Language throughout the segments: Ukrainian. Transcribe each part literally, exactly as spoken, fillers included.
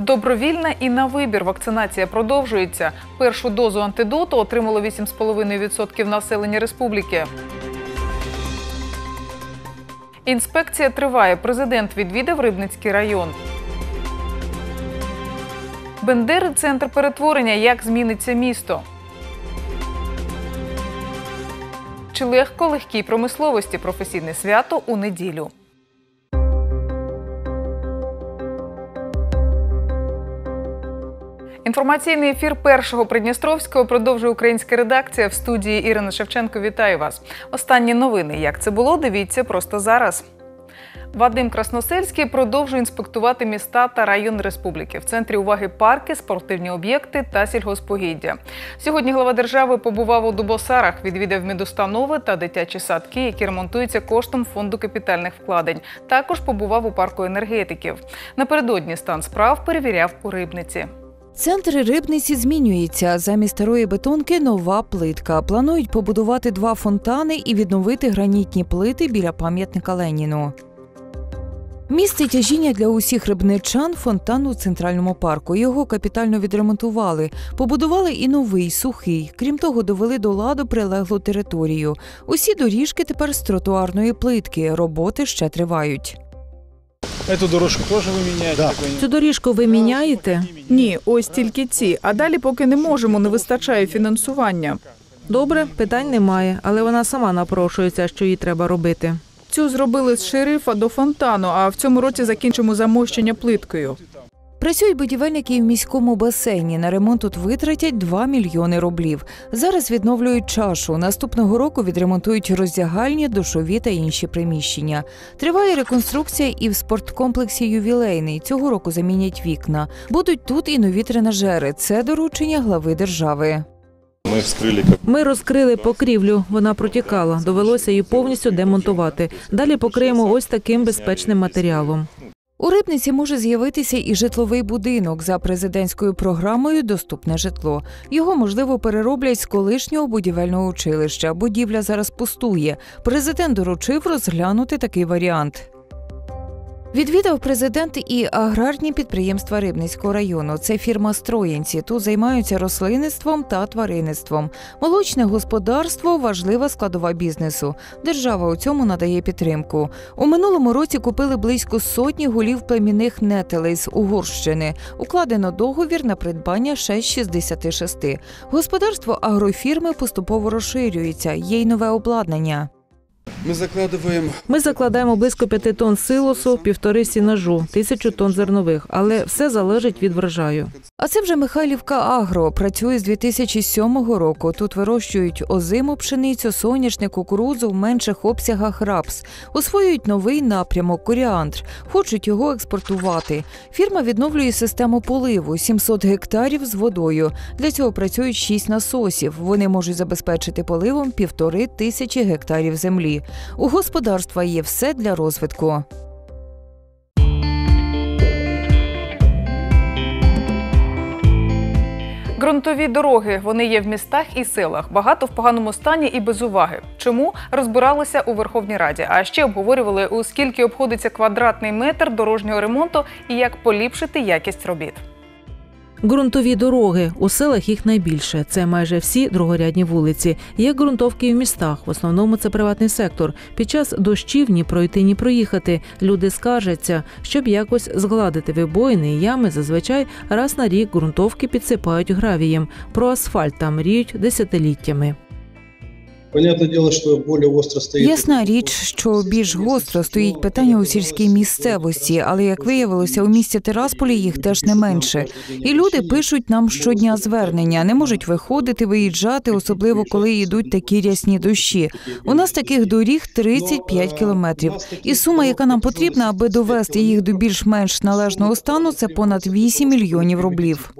Добровільна і на вибір вакцинація продовжується. Першу дозу антидоту отримало вісім цілих п'ять десятих відсотка населення республіки. Інспекція триває. Президент відвідав Рибницький район. Бендери – центр перетворення. Як зміниться місто? Чи легко легкій промисловості професійне свято у неділю? Інформаційний ефір Першого Придністровського продовжує українська редакція. В студії Ірина Шевченко. Вітаю вас. Останні новини. Як це було, дивіться просто зараз. Вадим Красносельський продовжує інспектувати міста та райони республіки. В центрі уваги парки, спортивні об'єкти та сільгоспугіддя. Сьогодні глава держави побував у Дубосарах, відвідав медустанови та дитячі садки, які ремонтуються коштом фонду капітальних вкладень. Також побував у парку енергетиків. Напередодні стан справ перевіряв у Рибниці. Центр Рибниці змінюється. Замість старої бетонки – нова плитка. Планують побудувати два фонтани і відновити гранітні плити біля пам'ятника Леніну. Місце тяжіння для усіх рибничан – фонтан у Центральному парку. Його капітально відремонтували. Побудували і новий, сухий. Крім того, довели до ладу прилеглу територію. Усі доріжки тепер з тротуарної плитки. Роботи ще тривають. Цю дорожку теж ви міняєте? Да. Цю доріжку ви міняєте? Ні, ось тільки ці. А далі поки не можемо, не вистачає фінансування. Добре, питань немає, але вона сама напрошується, що їй треба робити. Цю зробили з шерифа до фонтану, а в цьому році закінчимо замощення плиткою. Працюють будівельники і в міському басейні. На ремонт тут витратять два мільйони рублів. Зараз відновлюють чашу. Наступного року відремонтують роздягальні, душові та інші приміщення. Триває реконструкція і в спорткомплексі «Ювілейний». Цього року замінять вікна. Будуть тут і нові тренажери. Це доручення глави держави. Ми вскрили... Ми розкрили покрівлю, вона протікала. Довелося її повністю демонтувати. Далі покриємо ось таким безпечним матеріалом. У Рибниці може з'явитися і житловий будинок за президентською програмою «Доступне житло». Його, можливо, перероблять з колишнього будівельного училища. Будівля зараз пустує. Президент доручив розглянути такий варіант. Відвідав президент і аграрні підприємства Рибницького району. Це фірма «Строїнці». Тут займаються рослинництвом та тваринництвом. Молочне господарство – важлива складова бізнесу. Держава у цьому надає підтримку. У минулому році купили близько сотні голів племінних нетелей з Угорщини. Укладено договір на придбання ще з шістдесят шість. Господарство агрофірми поступово розширюється. Є й нове обладнання. Ми закладаємо... Ми закладаємо близько п'яти тонн силосу, півтори сінажу, тисячу тонн зернових, але все залежить від врожаю. А це вже Михайлівка Агро. Працює з дві тисячі сьомого року. Тут вирощують озиму пшеницю, соняшник, кукурудзу, в менших обсягах рапс. Освоюють новий напрямок – коріандр. Хочуть його експортувати. Фірма відновлює систему поливу – сімсот гектарів з водою. Для цього працюють шість насосів. Вони можуть забезпечити поливом півтори тисячі гектарів землі. У господарства є все для розвитку. Ґрунтові дороги. Вони є в містах і селах. Багато в поганому стані і без уваги. Чому? Розбиралися у Верховній Раді. А ще обговорювали, у скільки обходиться квадратний метр дорожнього ремонту і як поліпшити якість робіт. Ґрунтові дороги. У селах їх найбільше. Це майже всі другорядні вулиці. Є ґрунтовки і в містах. В основному це приватний сектор. Під час дощів ні пройти, ні проїхати. Люди скаржаться. Щоб якось згладити вибоїни і ями, зазвичай раз на рік ґрунтовки підсипають гравієм. Про асфальт там мріють десятиліттями. Ясна річ, що більш гостро стоїть питання у сільській місцевості, але, як виявилося, у місті Тирасполі їх теж не менше. І люди пишуть нам щодня звернення, не можуть виходити, виїжджати, особливо коли йдуть такі рясні дощі. У нас таких доріг тридцять п'ять кілометрів. І сума, яка нам потрібна, аби довести їх до більш-менш належного стану, це понад вісім мільйонів рублів.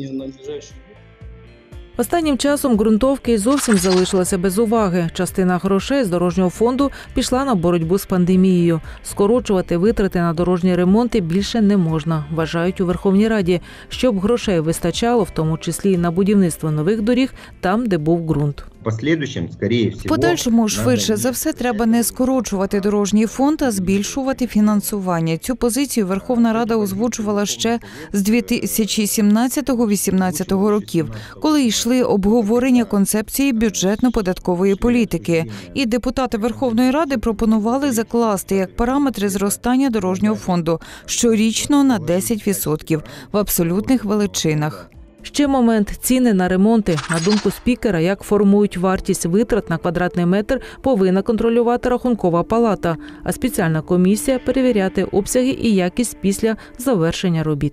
Останнім часом ґрунтовки зовсім залишилися без уваги. Частина грошей з дорожнього фонду пішла на боротьбу з пандемією. Скорочувати витрати на дорожні ремонти більше не можна, вважають у Верховній Раді, щоб грошей вистачало, в тому числі і на будівництво нових доріг там, де був ґрунт. В последующем, скорее всего, Подальшому швидше за все треба не скорочувати дорожній фонд, а збільшувати фінансування. Цю позицію Верховна Рада озвучувала ще з дві тисячі сімнадцятого - вісімнадцятого років, коли йшли обговорення концепції бюджетно-податкової політики. І депутати Верховної Ради пропонували закласти як параметри зростання дорожнього фонду щорічно на десять відсотків в абсолютних величинах. Ще момент – ціни на ремонти. На думку спікера, як формують вартість витрат на квадратний метр, повинна контролювати Рахункова палата, а спеціальна комісія – перевіряти обсяги і якість після завершення робіт.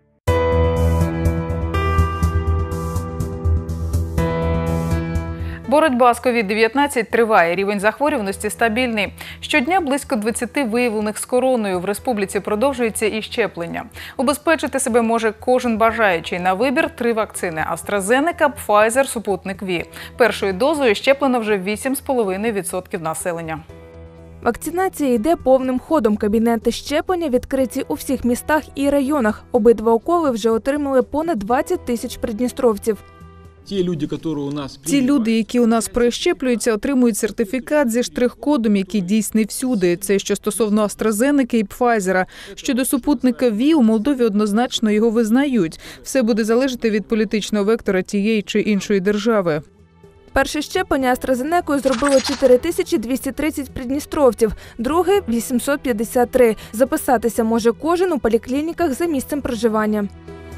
Боротьба з ковід дев'ятнадцять триває, рівень захворюваності стабільний. Щодня близько двадцяти виявлених з короною. В республіці продовжується і щеплення. Убезпечити себе може кожен бажаючий. На вибір три вакцини – AstraZeneca, Pfizer, супутник Ві. Першою дозою щеплено вже вісім цілих п'ять десятих відсотка населення. Вакцинація йде повним ходом. Кабінети щеплення відкриті у всіх містах і районах. Обидва уколи вже отримали понад двадцять тисяч придністровців. Ті люди, які у нас Ті люди, які у нас прищеплюються, отримують сертифікат зі штрих-кодом, який дійсний всюди. Це що стосовно AstraZeneca і Pfizer. Щодо супутника Ві, у Молдові однозначно його визнають. Все буде залежати від політичного вектора тієї чи іншої держави. Перше щеплення AstraZeneca зробило чотири тисячі двісті тридцять придністровців, друге – вісімсот п'ятдесят три. Записатися може кожен у поліклініках за місцем проживання.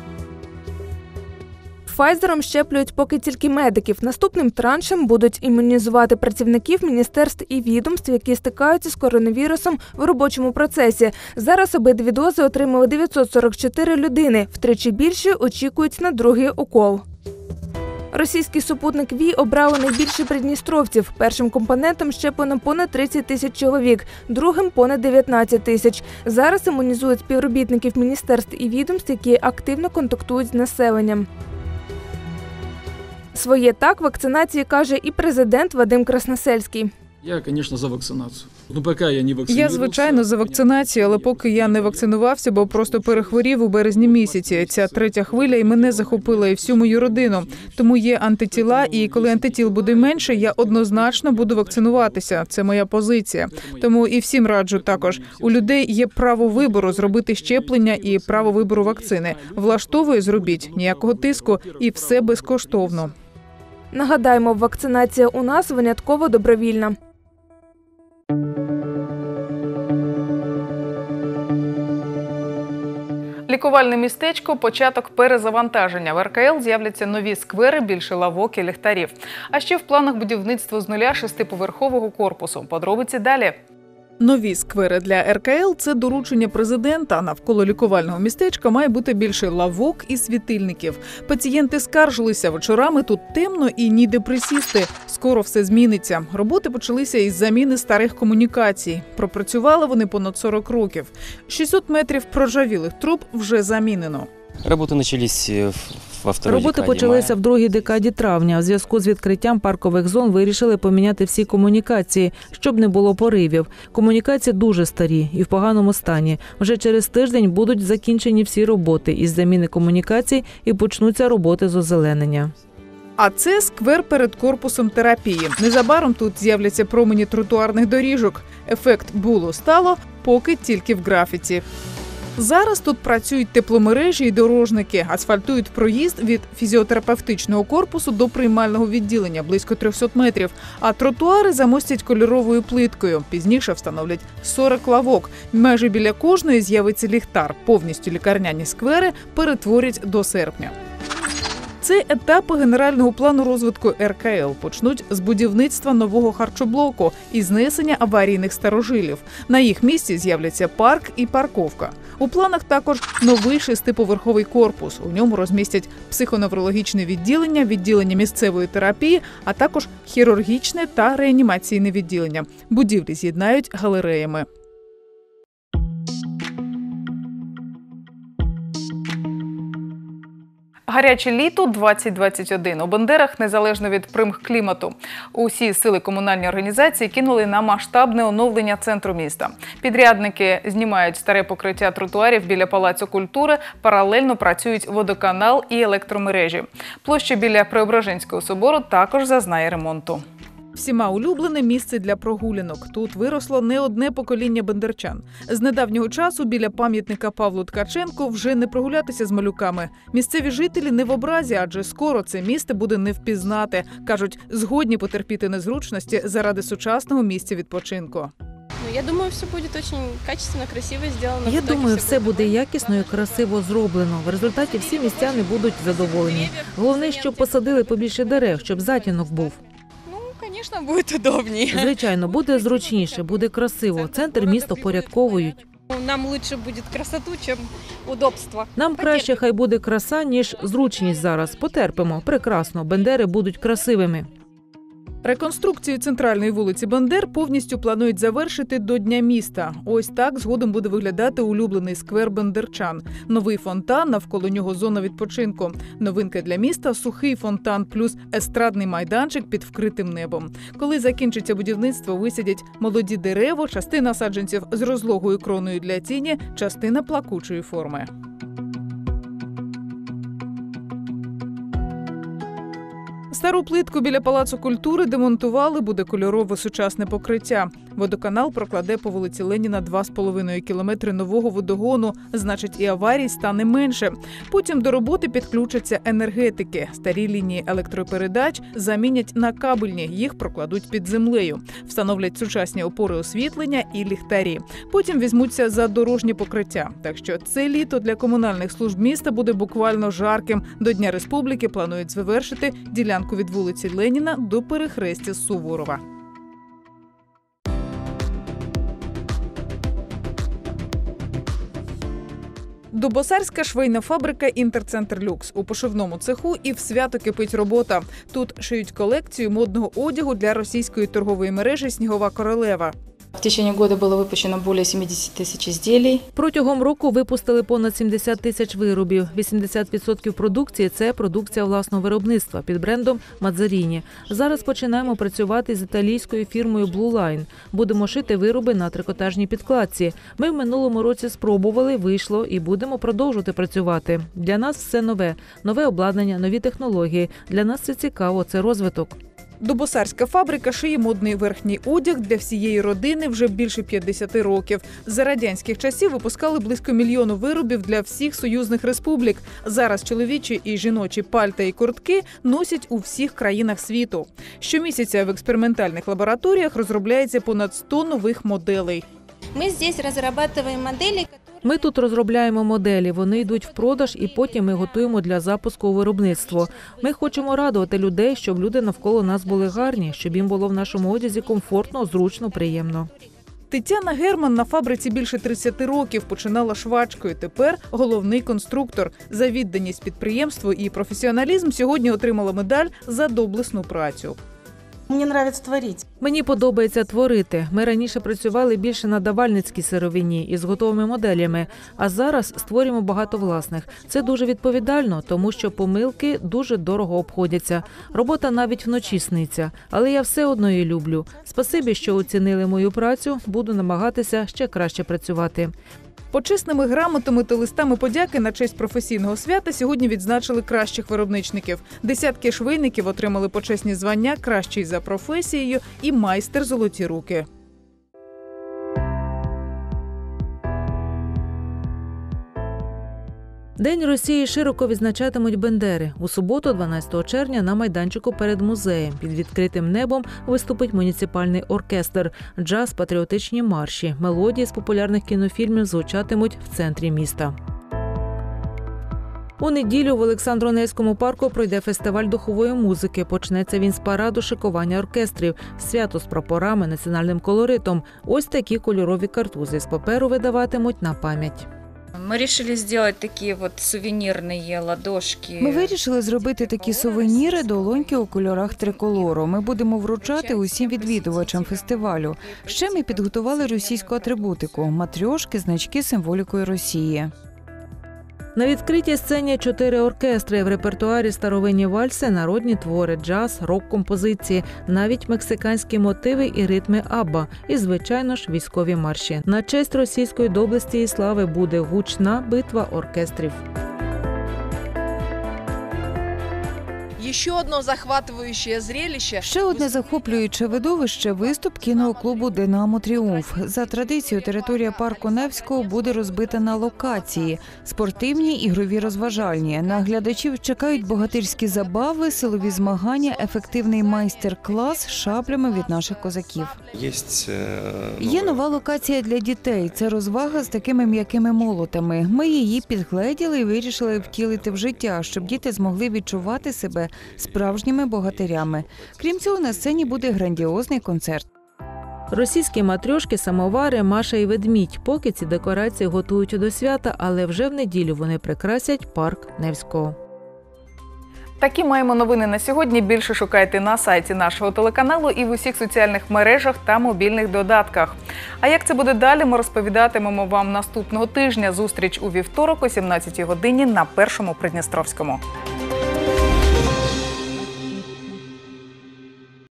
Пфайзером щеплюють поки тільки медиків. Наступним траншем будуть імунізувати працівників міністерств і відомств, які стикаються з коронавірусом в робочому процесі. Зараз обидві дози отримали дев'ятсот сорок чотири людини. Втричі більше очікують на другий укол. Російський супутник Ві обрали найбільше придністровців. Першим компонентом щеплено понад тридцять тисяч чоловік, другим – понад дев'ятнадцять тисяч. Зараз імунізують співробітників міністерств і відомств, які активно контактують з населенням. Своє «так» вакцинації каже і президент Вадим Красносельський. Я, звісно, за вакцинацію. Ну, поки я не вакцинувався. Я, звичайно, за вакцинацію, але поки я не вакцинувався, бо просто перехворів у березні місяці. Ця третя хвиля і мене захопила, і всю мою родину. Тому є антитіла, і коли антитіл буде менше, я однозначно буду вакцинуватися. Це моя позиція. Тому і всім раджу також. У людей є право вибору зробити щеплення і право вибору вакцини. Влаштовує – зробіть, ніякого тиску і все безкоштовно. Нагадаємо, вакцинація у нас винятково добровільна. Лікувальне містечко – початок перезавантаження. В ер ка ел з'являться нові сквери, більше лавок і ліхтарів. А ще в планах будівництво з нуля шестиповерхового корпусу. Подробиці далі. Нові сквери для ер ка ел – це доручення президента. Навколо лікувального містечка має бути більше лавок і світильників. Пацієнти скаржилися, вечорами тут темно і ніде присісти. Скоро все зміниться. Роботи почалися із заміни старих комунікацій. Пропрацювали вони понад сорок років. шістсот метрів проржавілих труб вже замінено. Роботи почались во второй Роботи декаді почалися мая. в другій декаді травня. У зв'язку з відкриттям паркових зон вирішили поміняти всі комунікації, щоб не було поривів. Комунікації дуже старі і в поганому стані. Вже через тиждень будуть закінчені всі роботи із заміни комунікацій і почнуться роботи з озеленення. А це сквер перед корпусом терапії. Незабаром тут з'являться промені тротуарних доріжок. Ефект було-стало, поки тільки в графіті. Зараз тут працюють тепломережі і дорожники, асфальтують проїзд від фізіотерапевтичного корпусу до приймального відділення – близько триста метрів, а тротуари замостять кольоровою плиткою. Пізніше встановлять сорок лавок. Майже біля кожної з'явиться ліхтар. Повністю лікарняні сквери перетворять до серпня. Це етапи генерального плану розвитку ер ка ел. Почнуть з будівництва нового харчоблоку і знесення аварійних старожилів. На їх місці з'являться парк і парковка. У планах також новий шестиповерховий корпус. У ньому розмістять психоневрологічне відділення, відділення місцевої терапії, а також хірургічне та реанімаційне відділення. Будівлі з'єднають галереями. Гаряче літо двадцять двадцять один. У Бендерах, незалежно від примх клімату, усі сили комунальної організації кинули на масштабне оновлення центру міста. Підрядники знімають старе покриття тротуарів біля Палацу культури, паралельно працюють водоканал і електромережі. Площа біля Преображенського собору також зазнає ремонту. Всіма улюблене місце для прогулянок. Тут виросло не одне покоління бендерчан. З недавнього часу біля пам'ятника Павлу Ткаченку вже не прогулятися з малюками. Місцеві жителі не в образі, адже скоро це місце буде не впізнати. Кажуть, згодні потерпіти незручності заради сучасного місця відпочинку. Я думаю, все буде дуже качественно, красиво зроблено. Я думаю, все буде якісно і красиво зроблено. В результаті всі містяни будуть задоволені. Головне, щоб посадили побільше дерев, щоб затінок був. Звісно, буде удобніше. Звичайно, буде зручніше, буде красиво. Центр міста впорядковують. Нам краще буде красоту, ніж удобство. Нам краще хай буде краса, ніж зручність зараз. Потерпимо. Прекрасно. Бендери будуть красивими. Реконструкцію центральної вулиці Бендер повністю планують завершити до Дня міста. Ось так згодом буде виглядати улюблений сквер бендерчан. Новий фонтан, навколо нього зона відпочинку. Новинка для міста – сухий фонтан плюс естрадний майданчик під вкритим небом. Коли закінчиться будівництво, висадять молоді дерева, частина саджанців з розлогою кроною для тіні, частина плакучої форми. Стару плитку біля Палацу культури демонтували, буде кольорове сучасне покриття. Водоканал прокладе по вулиці Леніна два з половиною кілометри нового водогону, значить і аварій стане менше. Потім до роботи підключаться енергетики. Старі лінії електропередач замінять на кабельні, їх прокладуть під землею. Встановлять сучасні опори освітлення і ліхтарі. Потім візьмуться за дорожнє покриття. Так що це літо для комунальних служб міста буде буквально жарким. До Дня Республіки планують завершити ділянку від вулиці Леніна до перехрестя Суворова. Дубосарська швейна фабрика «Інтерцентр Люкс». У пошивному цеху і в свято кипить робота. Тут шиють колекцію модного одягу для російської торгової мережі «Снігова королева». В течение года было выпущено более сімдесят тисяч изделий. Протягом року випустили понад сімдесят тисяч виробів. вісімдесят відсотків продукції – це продукція власного виробництва під брендом «Мадзаріні». Зараз починаємо працювати з італійською фірмою Blue Line. Будемо шити вироби на трикотажній підкладці. Ми в минулому році спробували, вийшло і будемо продовжувати працювати. Для нас все нове. Нове обладнання, нові технології. Для нас це цікаво, це розвиток. Дубосарська фабрика шиє модний верхній одяг для всієї родини вже більше п'ятдесят років. За радянських часів випускали близько мільйону виробів для всіх союзних республік. Зараз чоловічі і жіночі пальта і куртки носять у всіх країнах світу. Щомісяця в експериментальних лабораторіях розробляється понад сто нових моделей. Ми тут розробляємо моделі, Ми тут розробляємо моделі, вони йдуть в продаж і потім ми готуємо для запуску у виробництво. Ми хочемо радувати людей, щоб люди навколо нас були гарні, щоб їм було в нашому одязі комфортно, зручно, приємно. Тетяна Герман на фабриці більше тридцяти років, починала швачкою, тепер головний конструктор. За відданість підприємству і професіоналізм сьогодні отримала медаль за доблесну працю. Мені подобається творити. Мені подобається творити. Ми раніше працювали більше на давальницькій сировині із готовими моделями, а зараз створюємо багато власних. Це дуже відповідально, тому що помилки дуже дорого обходяться. Робота навіть вночі сниться, але я все одно її люблю. Спасибі, що оцінили мою працю, буду намагатися ще краще працювати. Почесними грамотами та листами подяки на честь професійного свята сьогодні відзначили кращих виробничників. Десятки швейників отримали почесні звання «Кращий за професією» і «Майстер золоті руки». День Росії широко відзначатимуть бендери. У суботу, дванадцятого червня, на майданчику перед музеєм під відкритим небом виступить муніципальний оркестр, джаз, патріотичні марші, мелодії з популярних кінофільмів звучатимуть в центрі міста. У неділю в Олександро-Невському парку пройде фестиваль духової музики. Почнеться він з параду шикування оркестрів, свято з прапорами, національним колоритом. Ось такі кольорові картузи з паперу видаватимуть на пам'ять. Ми вирішили зробити такі от сувенірні ладошки. Ми вирішили зробити такі сувеніри, долоньки у кольорах триколору. Ми будемо вручати усім відвідувачам фестивалю. Ще ми підготували російську атрибутику – матрьошки, значки з символікою Росії. На відкритій сцені чотири оркестри в репертуарі старовинні вальси, народні твори, джаз, рок-композиції, навіть мексиканські мотиви і ритми Абба, і, звичайно ж, військові марші. На честь російської доблесті і слави буде гучна битва оркестрів. Ще одне захоплююче зрелище. Ще одне захоплююче видовище – виступ кіноклубу «Динамо Тріумф». За традицією, територія парку Невського буде розбита на локації – спортивні, ігрові, розважальні. На глядачів чекають богатирські забави, силові змагання, ефективний майстер-клас з шаблями від наших козаків. Є нова локація для дітей – це розвага з такими м'якими молотами. Ми її підгледіли і вирішили втілити в життя, щоб діти змогли відчувати себе справжніми богатирями. Крім цього, на сцені буде грандіозний концерт. Російські матрьошки, самовари, Маша і ведмідь. Поки ці декорації готують до свята, але вже в неділю вони прикрасять парк Невського. Такі маємо новини на сьогодні. Більше шукайте на сайті нашого телеканалу і в усіх соціальних мережах та мобільних додатках. А як це буде далі, ми розповідатимемо вам наступного тижня. Зустріч у вівторок о сімнадцятій годині на Першому Придністровському.